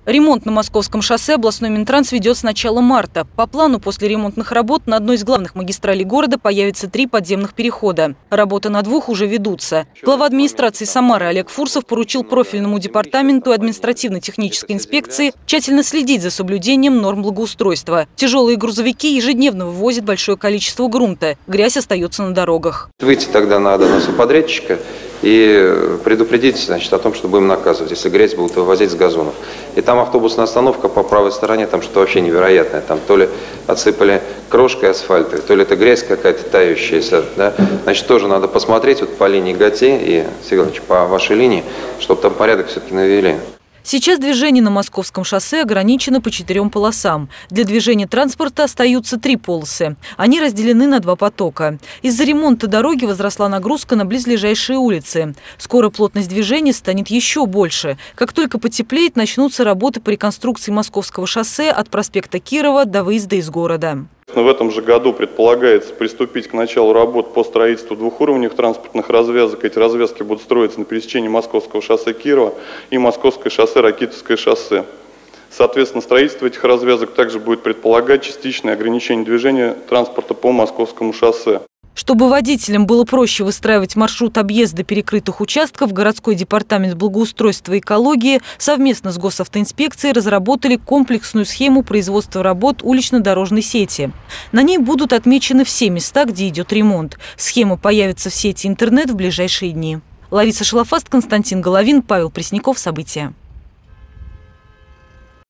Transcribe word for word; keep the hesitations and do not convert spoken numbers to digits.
Ремонт на Московском шоссе областной Минтранс ведет с начала марта. По плану, после ремонтных работ на одной из главных магистралей города появится три подземных перехода. Работы на двух уже ведутся. Глава администрации Самары Олег Фурсов поручил профильному департаменту административно-технической инспекции тщательно следить за соблюдением норм благоустройства. Тяжелые грузовики ежедневно вывозят большое количество грунта. Грязь остается на дорогах. Выйти тогда надо на субподрядчика и предупредить, значит, о том, что будем наказывать, если грязь будут вывозить с газонов. И там автобусная остановка по правой стороне, там что-то вообще невероятное. Там то ли отсыпали крошкой асфальта, то ли это грязь какая-то тающаяся. Да? Значит, тоже надо посмотреть вот по линии ГАТИ и, Сергей Иванович, по вашей линии, чтобы там порядок все-таки навели. Сейчас движение на Московском шоссе ограничено по четырем полосам. Для движения транспорта остаются три полосы. Они разделены на два потока. Из-за ремонта дороги возросла нагрузка на близлежащие улицы. Скоро плотность движения станет еще больше. Как только потеплеет, начнутся работы по реконструкции Московского шоссе от проспекта Кирова до выезда из города. В этом же году предполагается приступить к началу работ по строительству двухуровневых транспортных развязок. Эти развязки будут строиться на пересечении Московского шоссе Кирова и Московское шоссе Ракитовское шоссе. Соответственно, строительство этих развязок также будет предполагать частичное ограничение движения транспорта по Московскому шоссе. Чтобы водителям было проще выстраивать маршрут объезда перекрытых участков, городской департамент благоустройства и экологии совместно с госавтоинспекцией разработали комплексную схему производства работ улично-дорожной сети. На ней будут отмечены все места, где идет ремонт. Схема появится в сети интернет в ближайшие дни. Лариса Шалафаст, Константин Головин, Павел Пресняков. События.